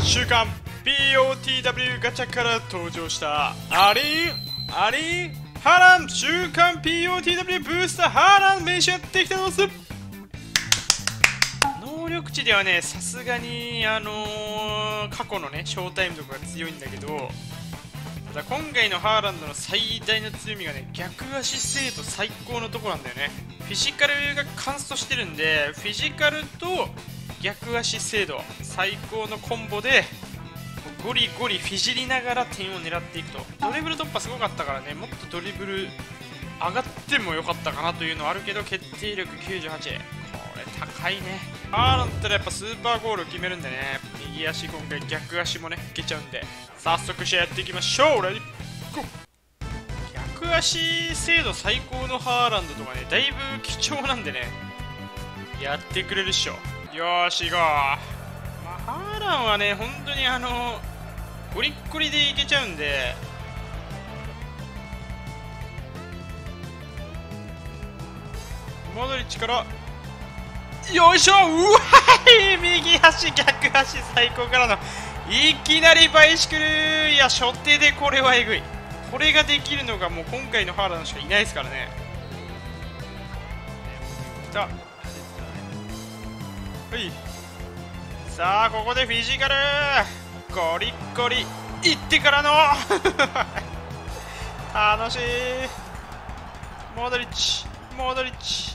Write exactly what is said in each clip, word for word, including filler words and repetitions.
週刊 ピーオーティーダブリュー ガチャから登場したアリンアリンハーラン週刊 ピーオーティーダブリュー ブースターハーラン名刺やってきたどす。能力値ではね、さすがにあのー、過去のねショータイムとかが強いんだけど、ただ今回のハーランドの最大の強みがね、逆足精度最高のところなんだよね。フィジカルがカンストしてるんで、フィジカルと逆足精度最高のコンボでゴリゴリフィジりながら点を狙っていくと。ドリブル突破すごかったからね、もっとドリブル上がってもよかったかなというのはあるけど、決定力きゅうじゅうはち、これ高いね。ハーランドったらやっぱスーパーゴールを決めるんでね、右足今回逆足もねいけちゃうんで、早速試合やっていきましょう。レディゴー。逆足精度最高のハーランドとかね、だいぶ貴重なんでね、やってくれるっしょ。よーし行こう。まあ、ハーランはね本当にあのゴリッゴリでいけちゃうんで、モドリッチからよいしょ、うわい、右足逆足最高からのいきなりバイシクル。いや初手でこれはえぐい。これができるのがもう今回のハーランドしかいないですからね。きた。はい、さあここでフィジカルゴリッゴリいってからの楽しい。モドリッチモドリッチ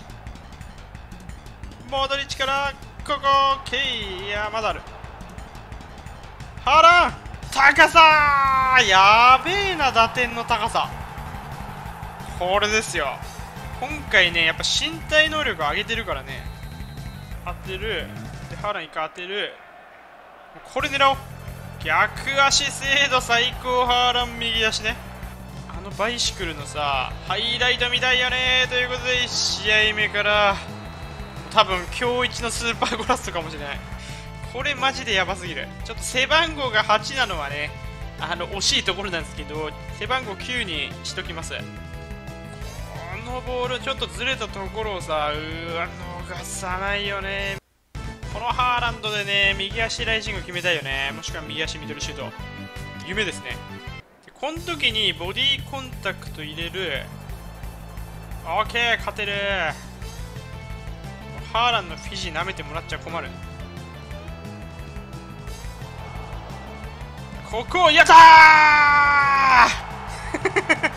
モドリッチからここ K。 いやまだある。ハーラン高さやべえな、打点の高さこれですよ。今回ねやっぱ身体能力上げてるからね。当てるで、ハーラン一回当てる、これ狙おう。逆足精度最高ハーラン右足ね。あのバイシクルのさハイライト見たいよね。ということでいち試合目から多分今日一のスーパーゴラストかもしれない。これマジでやばすぎる。ちょっと背番号がはちなのはね、あの惜しいところなんですけど、背番号きゅうにしときます。このボールちょっとずれたところをさ、うわ逃さないよね。このハーランドでね右足ライジング決めたいよね。もしくは右足ミドルシュート、夢ですね。でこの時にボディコンタクト入れる。 OK 勝てる。ハーランのフィジ舐めてもらっちゃ困る。ここやったー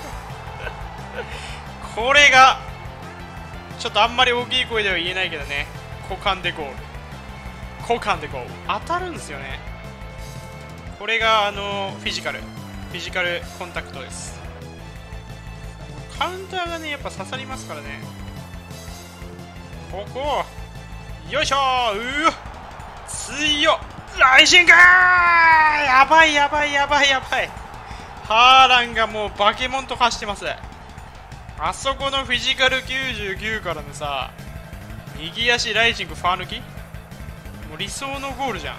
これがちょっとあんまり大きい声では言えないけどね、股間でゴール、股間でゴール当たるんですよね。これがあのフィジカルフィジカルコンタクトです。カウンターがねやっぱ刺さりますからね。ここよいしょー、うわ強っライジングー、やばいやばいやばいやばい。ハーランがもうバケモンと化してます。あそこのフィジカルきゅうじゅうきゅうからのさ右足ライジングファー抜き、もう理想のゴールじゃん。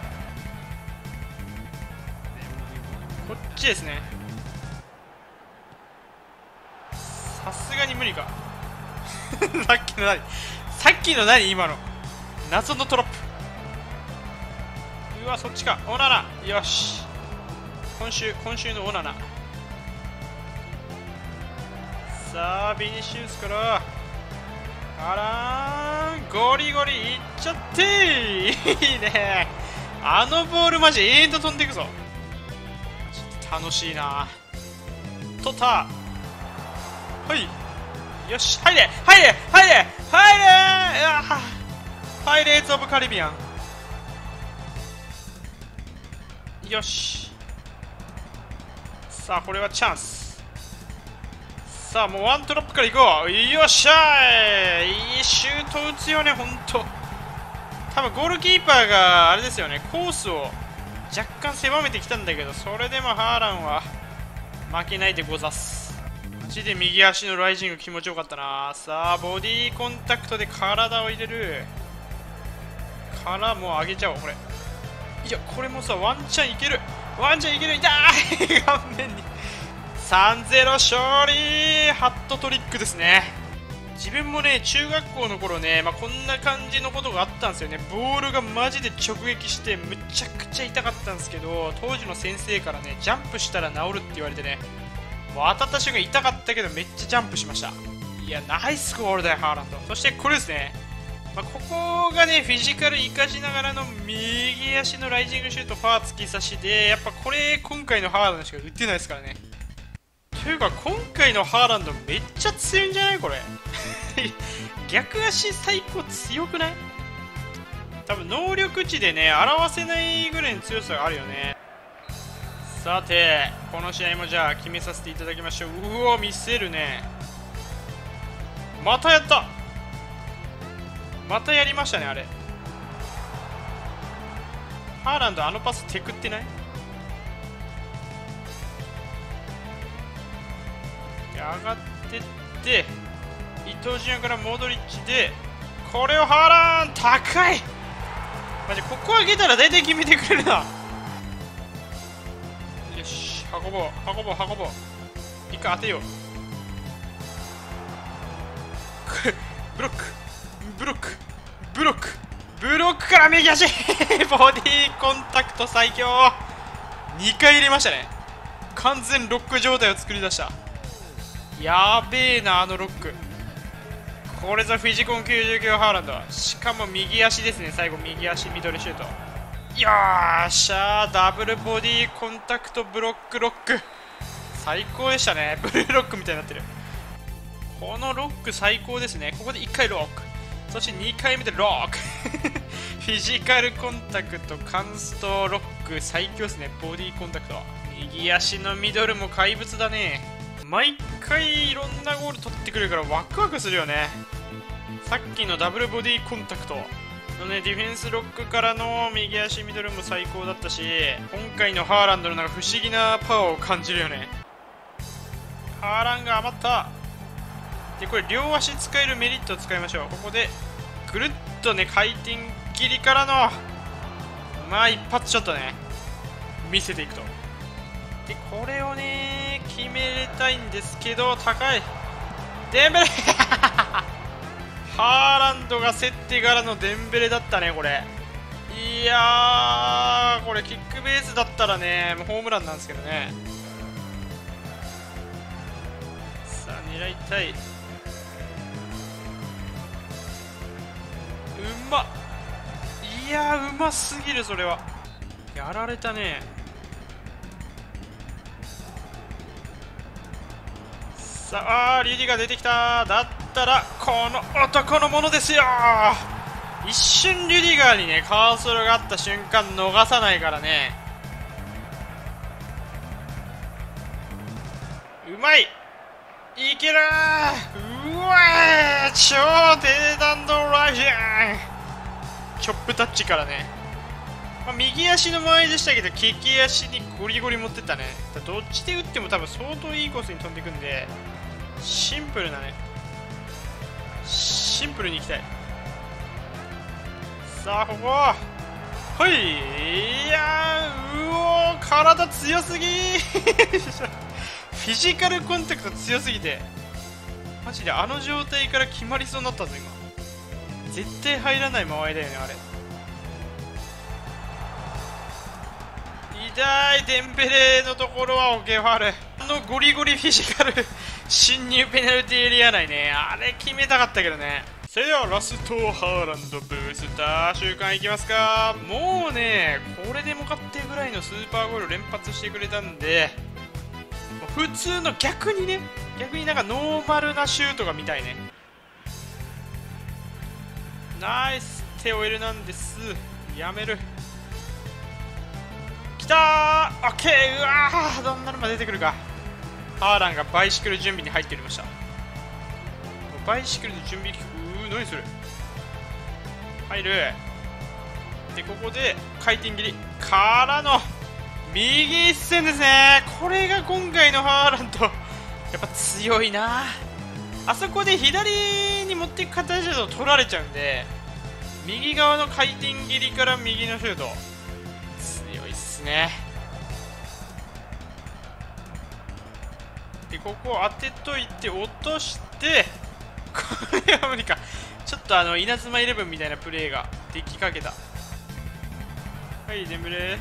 こっちですね。さすがに無理かさっきの何さっきの何今の謎のトラップ。うわそっちか。オナナよし、今週今週のオナナ。さあビニシウスからあらーゴリゴリいっちゃっていいね。あのボールマジ永遠と飛んでいくぞ。楽しいな。取った。はいよし入れ入れ入れ入れパイレーツ・オブ・カリビアン。よしさあこれはチャンス。さあもうワントラップからいこう。よっしゃい、いいシュート打つよねほんと。多分ゴールキーパーがあれですよね、コースを若干狭めてきたんだけど、それでもハーランは負けないでござっす。マジで右足のライジング気持ちよかったな。さあボディコンタクトで体を入れるからもう上げちゃおう。これいやこれもさワンチャンいける、ワンチャンいける。痛い顔面に。さんたいゼロ勝利。ハットトリックですね。 自分もね、中学校の頃ね、まあ、こんな感じのことがあったんですよね。ボールがマジで直撃してむちゃくちゃ痛かったんですけど、当時の先生からね、ジャンプしたら治るって言われてね、もう当たった瞬間痛かったけどめっちゃジャンプしました。いや、ナイスゴールだよ、ハーランド。そしてこれですね、まあ、ここがね、フィジカル生かしながらの右足のライジングシュート、ファー突き刺しで、やっぱこれ、今回のハーランドしか打ってないですからね。というか、今回のハーランドめっちゃ強いんじゃないこれ。逆足最高強くない？多分能力値でね、表せないぐらいの強さがあるよね。さて、この試合もじゃあ決めさせていただきましょう。うお、見せるね。またやった。またやりましたね、あれ。ハーランド、あのパステクってない？上がってって伊東純也からモドリッチで、これをハーラン高い。マジここ上げたら大体決めてくれるな。よし、運ぼう運ぼう運ぼう。一回当てよう。ブロックブロックブロックブロックから右足ボディーコンタクト最強。にかい入れましたね。完全ロック状態を作り出した。やべえな、あのロック。これぞフィジコンきゅうじゅうきゅうハーランド。しかも右足ですね。最後右足ミドルシュート。よーしゃー、ダブルボディコンタクトブロックロック最高でしたね。ブルーロックみたいになってる。このロック最高ですね。ここでいっかいロック、そしてにかいめでロックフィジカルコンタクト、カンストロック最強ですね。ボディコンタクト、右足のミドルも怪物だね。毎回いろんなゴール取ってくるからワクワクするよね。さっきのダブルボディコンタクトのね、ディフェンスロックからの右足ミドルも最高だったし、今回のハーランドのなんか不思議なパワーを感じるよね。ハーランが余った。でこれ両足使えるメリットを使いましょう。ここでぐるっとね、回転切りからのまあ一発ショットね、見せていくと。でこれをね決めたいんですけど、高いデンベレハーランドが競ってからのデンベレだったねこれ。いやー、これキックベースだったらね、もうホームランなんですけどね。さあ狙いたい。うまっ、いやーうますぎる。それはやられたね。さあリュディが出てきた。だったらこの男のものですよ。一瞬リュディガーにねカーソルがあった瞬間逃さないからね。うまい、いけるー。うわー、超低弾道ライジン、チョップタッチからね、まあ、右足の前でしたけど利き足にゴリゴリ持ってったね。どっちで打っても多分相当いいコースに飛んでいくんで、シンプルなね、シンプルにいきたい。さあここはい、いやー、うおー、体強すぎフィジカルコンタクト強すぎてマジであの状態から決まりそうになったぞ今。絶対入らない間合いだよねあれ。痛い。デンベレのところはオケファール、あのゴリゴリフィジカル侵入ペナルティーエリア内ね、あれ決めたかったけどね。それではラストハーランドブースター週間いきますか。もうねこれでもかってぐらいのスーパーゴール連発してくれたんで、普通の逆にね、逆になんかノーマルなシュートが見たいね。ナイステオエルなんです。やめる。きたー、オッケー。うわー、どんなのも出てくるか。ハーランがバイシクル準備に入っておりました。バイシクルで準備、うー、何それ。入る。でここで回転切りからの右一線ですね。これが今回のハーランドやっぱ強いな。あそこで左に持っていく形だと取られちゃうんで、右側の回転切りから右のシュート強いっすね。でここ当てといて落として、これは無理か。ちょっとあの稲妻イレブンみたいなプレーができかけた。はい、デンベレ。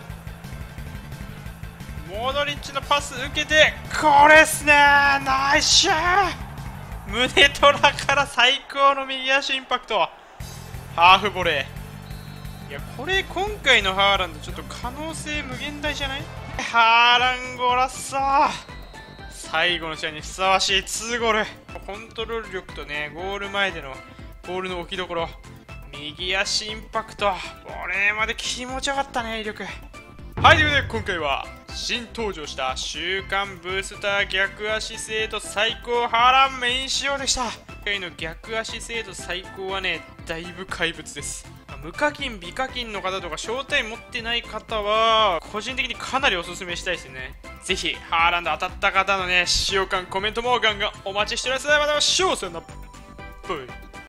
モドリッチのパス受けて、これっすねー、ナイスシュー。胸トラから最高の右足インパクト、ハーフボレー。いや、これ今回のハーランドちょっと可能性無限大じゃない？ハーランゴラッサー、最後の試合にふさわしいにゴール。コントロール力とね、ゴール前でのボールの置きどころ、右足インパクト、ボレーまで気持ちよかったね、威力。はい、ということで今回は新登場した週刊ブースター逆足精度最高ハーランメイン仕様でした。今回の逆足精度最高はね、だいぶ怪物です。無課金、美課金の方とか招待持ってない方は個人的にかなりおすすめしたいですね。ぜひハーランド当たった方のね使用感コメントもガンガンお待ちしております。またお会いしましょう。さよなら。